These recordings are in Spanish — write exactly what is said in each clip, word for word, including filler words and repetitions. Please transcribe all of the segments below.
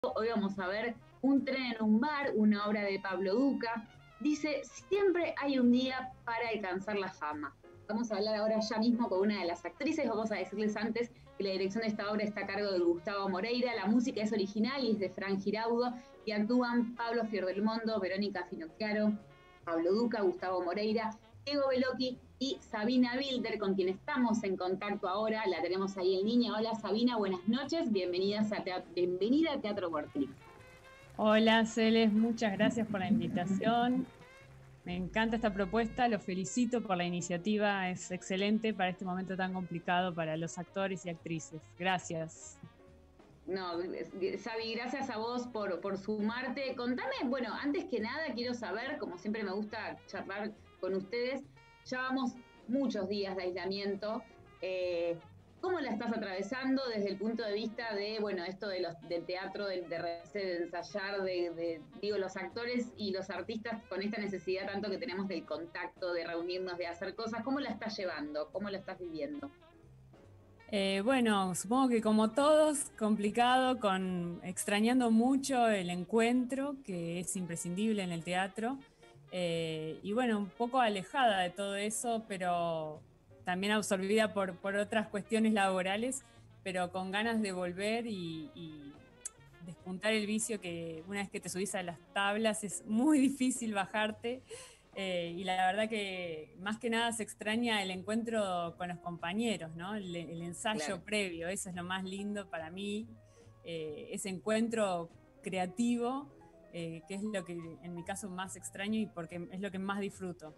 Hoy vamos a ver Un tren en un bar, una obra de Pablo Duca. Dice, siempre hay un día para alcanzar la fama. Vamos a hablar ahora ya mismo con una de las actrices. Vamos a decirles antes que la dirección de esta obra está a cargo de Gustavo Moreira. La música es original y es de Fran Giraudo. Y actúan Pablo Fiordelmondo, Verónica Finocchiaro, Pablo Duca, Gustavo Moreira, Diego Bellocchi y Sabina Wilder, con quien estamos en contacto ahora. La tenemos ahí en línea. Hola Sabina, buenas noches. Bienvenidas a teatro, bienvenida a Teatro Vorterix. Hola Celes, muchas gracias por la invitación. Me encanta esta propuesta, los felicito por la iniciativa, es excelente para este momento tan complicado para los actores y actrices. Gracias. No, Sabi, gracias a vos por, por sumarte. Contame, bueno, antes que nada quiero saber, como siempre me gusta charlar con ustedes, ya vamos muchos días de aislamiento. Eh, ¿Cómo la estás atravesando desde el punto de vista de, bueno, esto de los, del teatro, de, de, de ensayar, de, de, digo, los actores y los artistas con esta necesidad tanto que tenemos del contacto, de reunirnos, de hacer cosas? ¿Cómo la estás llevando? ¿Cómo la estás viviendo? Eh, bueno, supongo que como todos, complicado, con extrañando mucho el encuentro, que es imprescindible en el teatro. Eh, y bueno, un poco alejada de todo eso, pero también absorbida por, por otras cuestiones laborales, pero con ganas de volver y, y despuntar el vicio que una vez que te subís a las tablas es muy difícil bajarte. Eh, y la verdad que más que nada se extraña el encuentro con los compañeros, ¿no? El, el ensayo Claro. previo, eso es lo más lindo para mí, eh, ese encuentro creativo, eh, que es lo que en mi caso más extraño y porque es lo que más disfruto.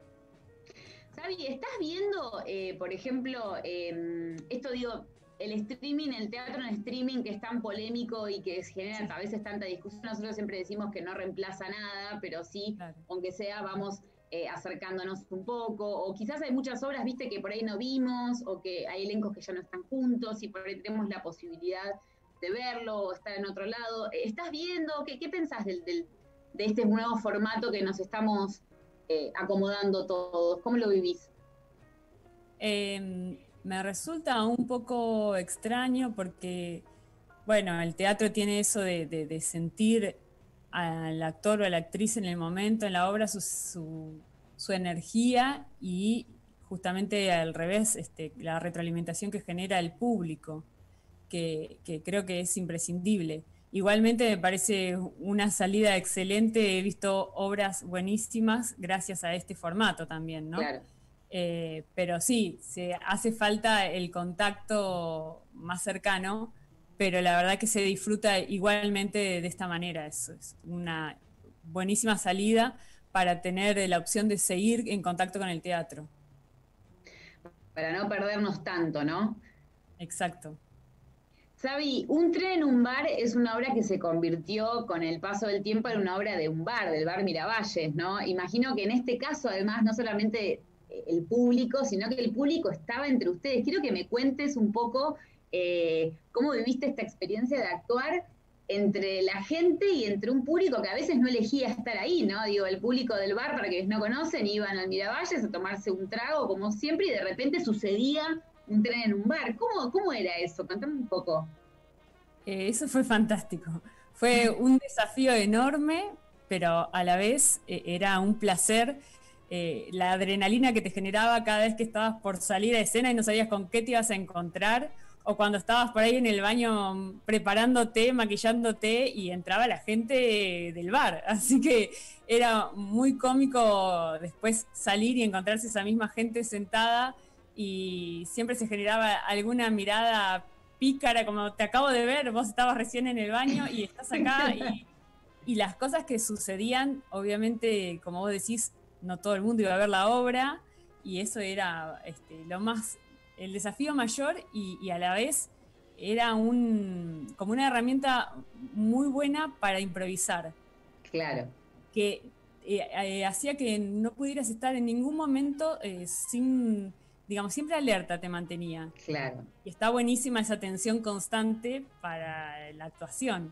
Sabi, ¿estás viendo, eh, por ejemplo, eh, esto digo, el streaming, el teatro en streaming que es tan polémico y que genera Sí, a veces tanta discusión? Nosotros siempre decimos que no reemplaza nada, pero sí, claro. aunque sea, vamos eh, acercándonos un poco, o quizás hay muchas obras, viste, que por ahí no vimos, o que hay elencos que ya no están juntos, y por ahí tenemos la posibilidad de verlo o estar en otro lado. ¿Estás viendo? ¿Qué, qué pensás del, del, de este nuevo formato que nos estamos eh, acomodando todos? ¿Cómo lo vivís? Eh, me resulta un poco extraño porque, bueno, el teatro tiene eso de, de, de sentir al actor o a la actriz en el momento, en la obra, su, su, su energía y justamente al revés, este, la retroalimentación que genera el público, que, que creo que es imprescindible. Igualmente me parece una salida excelente, he visto obras buenísimas gracias a este formato también, ¿no? Claro. Eh, pero sí, se hace falta el contacto más cercano, pero la verdad que se disfruta igualmente de, de esta manera. Es, es una buenísima salida para tener la opción de seguir en contacto con el teatro. Para no perdernos tanto, ¿no? Exacto. Sabi, Un tren en un bar es una obra que se convirtió con el paso del tiempo en una obra de un bar, del bar Miravalles, ¿no? Imagino que en este caso, además, no solamente el público, sino que el público estaba entre ustedes. Quiero que me cuentes un poco eh, cómo viviste esta experiencia de actuar entre la gente y entre un público que a veces no elegía estar ahí, ¿no? Digo, el público del bar, para quienes no conocen, iban al Miravalles a tomarse un trago, como siempre, y de repente sucedía un tren en un bar. ¿Cómo, cómo era eso? Contame un poco. Eh, eso fue fantástico. Fue un desafío enorme, pero a la vez eh, era un placer. Eh, la adrenalina que te generaba cada vez que estabas por salir a escena y no sabías con qué te ibas a encontrar, o cuando estabas por ahí en el baño preparándote, maquillándote y entraba la gente del bar. Así que era muy cómico después salir y encontrarse esa misma gente sentada y siempre se generaba alguna mirada pícara, como te acabo de ver, vos estabas recién en el baño y estás acá y, y las cosas que sucedían, obviamente, como vos decís, no todo el mundo iba a ver la obra y eso era este, lo más, el desafío mayor y, y a la vez era un, como una herramienta muy buena para improvisar, Claro. que eh, eh, hacía que no pudieras estar en ningún momento eh, sin, digamos, siempre alerta te mantenía. Claro. Y está buenísima esa tensión constante para la actuación.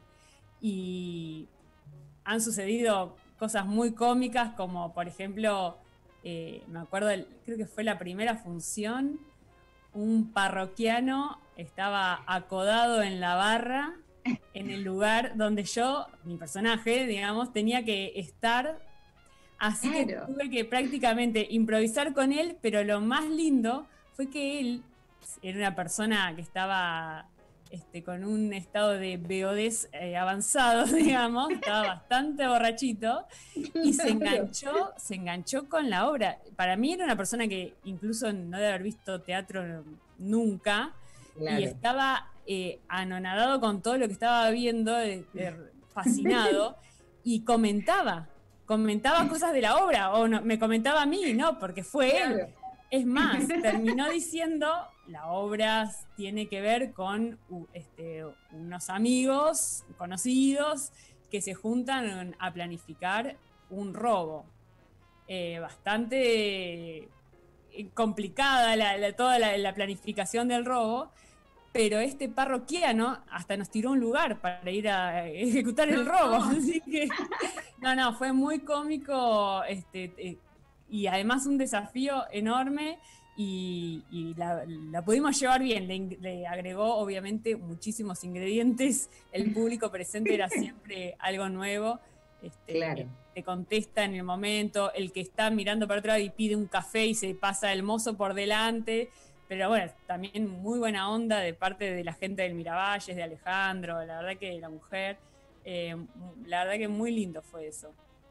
Y han sucedido cosas muy cómicas, como por ejemplo, eh, me acuerdo, creo que fue la primera función, un parroquiano estaba acodado en la barra en el lugar donde yo, mi personaje, digamos, tenía que estar. Así claro. que tuve que prácticamente improvisar con él, pero lo más lindo fue que él era una persona que estaba este, con un estado de beodez eh, avanzado, digamos, estaba bastante borrachito, y se enganchó, se enganchó con la obra. Para mí era una persona que incluso no debe haber visto teatro nunca, claro. y estaba eh, anonadado con todo lo que estaba viendo, eh, eh, fascinado, y comentaba. comentaba cosas de la obra, o no, me comentaba a mí, ¿no? Porque fue claro. él. Es más, terminó diciendo, la obra tiene que ver con uh, este, unos amigos conocidos que se juntan a planificar un robo. Eh, bastante complicada la, la, toda la, la planificación del robo, pero este parroquiano hasta nos tiró un lugar para ir a ejecutar el robo. Así que, no, no, fue muy cómico este, eh, y además un desafío enorme y, y la, la pudimos llevar bien. Le, le agregó obviamente muchísimos ingredientes. El público presente era siempre algo nuevo. Este, claro. Te contesta en el momento, el que está mirando para otro lado y pide un café y se pasa el mozo por delante. Pero bueno, también muy buena onda de parte de la gente del Miravalles, de Alejandro, la verdad que la mujer, eh, la verdad que muy lindo fue eso.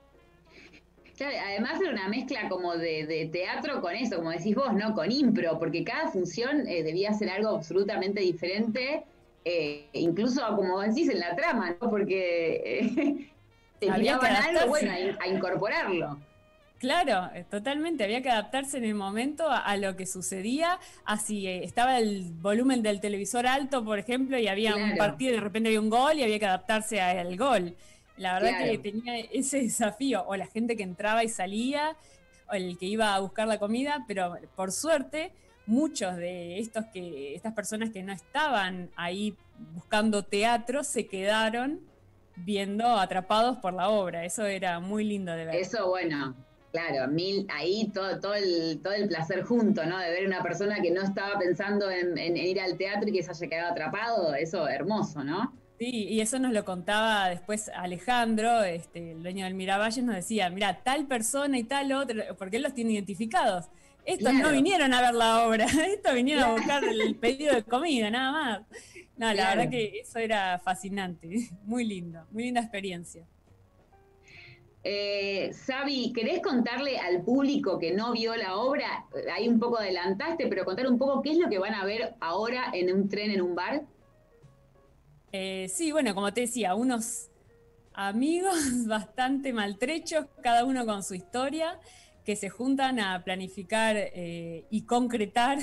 Claro, además era una mezcla como de, de teatro con eso, como decís vos, ¿no? Con impro, porque cada función eh, debía ser algo absolutamente diferente, eh, incluso como decís en la trama, ¿no? Porque eh, te tiraban algo, bueno, a, a incorporarlo. Claro, totalmente, había que adaptarse en el momento a, a lo que sucedía, así eh, estaba el volumen del televisor alto, por ejemplo, y había claro. un partido y de repente había un gol y había que adaptarse al gol. La verdad claro. que tenía ese desafío, o la gente que entraba y salía, o el que iba a buscar la comida, pero por suerte muchos de estos que estas personas que no estaban ahí buscando teatro se quedaron viendo, atrapados por la obra. Eso era muy lindo de ver. Eso, bueno... Claro, mil, ahí todo, todo, el, todo el placer junto, ¿no? De ver una persona que no estaba pensando en, en ir al teatro y que se haya quedado atrapado, eso hermoso, ¿no? Sí, y eso nos lo contaba después Alejandro, este, el dueño del Miravalles, nos decía, mira, tal persona y tal otro, porque él los tiene identificados. Estos claro. no vinieron a ver la obra, estos vinieron claro. a buscar el pedido de comida, nada más. No, la claro. verdad que eso era fascinante, muy lindo, muy linda experiencia. Eh, Sabi, ¿querés contarle al público que no vio la obra? Ahí un poco adelantaste, pero contar un poco qué es lo que van a ver ahora en un tren en un bar. Eh, sí, bueno, como te decía, unos amigos bastante maltrechos, cada uno con su historia, que se juntan a planificar eh, y concretar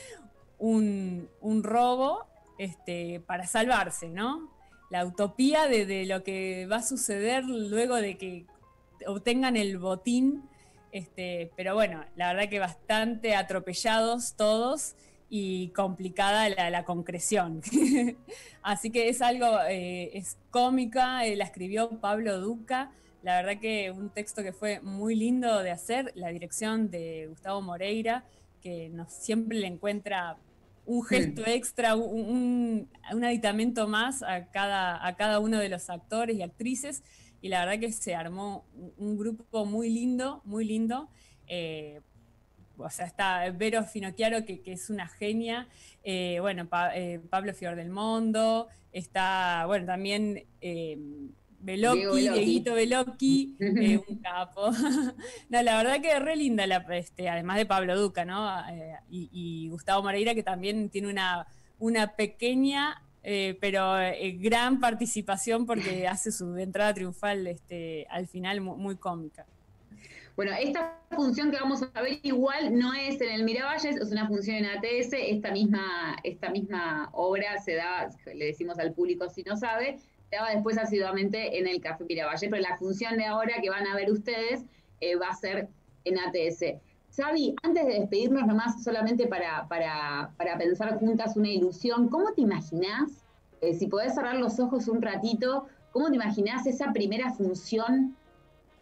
un, un robo este, para salvarse, ¿no? La utopía de, de lo que va a suceder luego de que obtengan el botín, este, pero bueno, la verdad que bastante atropellados todos y complicada la, la concreción. Así que es algo, eh, es cómica, eh, la escribió Pablo Duca, la verdad que un texto que fue muy lindo de hacer, la dirección de Gustavo Moreira, que nos siempre le encuentra un gesto extra, un, un, un aditamento más a cada, a cada uno de los actores y actrices, y la verdad que se armó un grupo muy lindo, muy lindo. Eh, o sea, está Vero Finocchiaro, que, que es una genia, eh, bueno, pa, eh, Pablo Fiordelmondo, está, bueno, también eh, Belocchi, Dieguito Belocchi, eh, un capo. No, la verdad que es re linda, la, este, además de Pablo Duca, ¿no? Eh, y, y Gustavo Moreira, que también tiene una, una pequeña... Eh, pero eh, gran participación porque hace su entrada triunfal este, al final muy, muy cómica. Bueno, esta función que vamos a ver igual no es en el Miravalles, es una función en A T S, esta misma, esta misma obra se da, le decimos al público si no sabe, se daba después asiduamente en el Café Miravalles, pero la función de ahora que van a ver ustedes eh, va a ser en A T S. Sabi, antes de despedirnos nomás, solamente para, para, para pensar juntas una ilusión, ¿cómo te imaginás, eh, si podés cerrar los ojos un ratito, cómo te imaginás esa primera función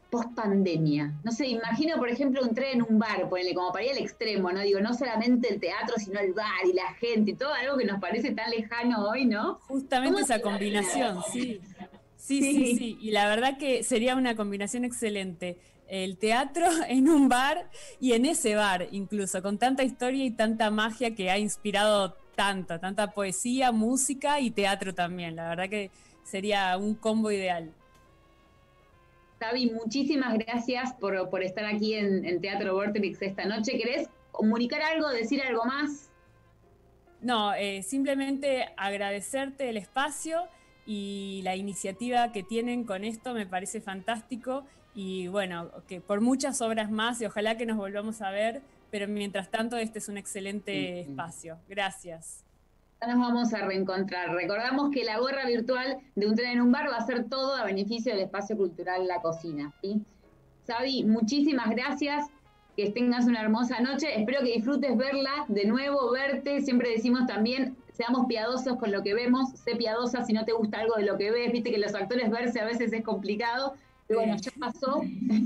post pandemia. No sé, imagino, por ejemplo, un tren en un bar, ponele, como para ir al extremo, ¿no? Digo, no solamente el teatro, sino el bar y la gente y todo, algo que nos parece tan lejano hoy, ¿no? Justamente esa combinación, sí. Sí, sí, sí, sí. Y la verdad que sería una combinación excelente. El teatro en un bar y en ese bar, incluso, con tanta historia y tanta magia que ha inspirado tanto, tanta poesía, música y teatro también. La verdad que sería un combo ideal. Xavi, muchísimas gracias por, por estar aquí en, en Teatro Vorterix esta noche. ¿Querés comunicar algo, decir algo más? No, eh, simplemente agradecerte el espacio y la iniciativa que tienen con esto me parece fantástico y bueno, que por muchas obras más y ojalá que nos volvamos a ver, pero mientras tanto este es un excelente Sí, sí. espacio. Gracias. Ya nos vamos a reencontrar. Recordamos que la gorra virtual de Un tren en un bar va a ser todo a beneficio del espacio cultural La Cocina, ¿sí? Xavi, muchísimas gracias. Que tengas una hermosa noche. Espero que disfrutes verla, de nuevo, verte. Siempre decimos también, seamos piadosos con lo que vemos. Sé piadosa si no te gusta algo de lo que ves. Viste que los actores verse a veces es complicado. Pero bueno, ya pasó.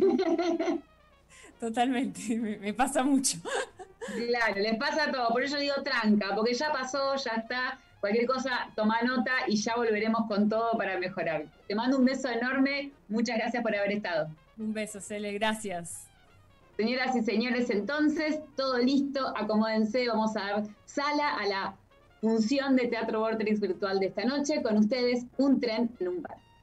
Totalmente, me, me pasa mucho. Claro, les pasa todo. Por eso digo tranca, porque ya pasó, ya está. Cualquier cosa, toma nota y ya volveremos con todo para mejorar. Te mando un beso enorme. Muchas gracias por haber estado. Un beso, Cele, gracias. Señoras y señores, entonces, todo listo, acomódense, vamos a dar sala a la función de Teatro Vorterix virtual de esta noche, con ustedes, Un tren en un bar.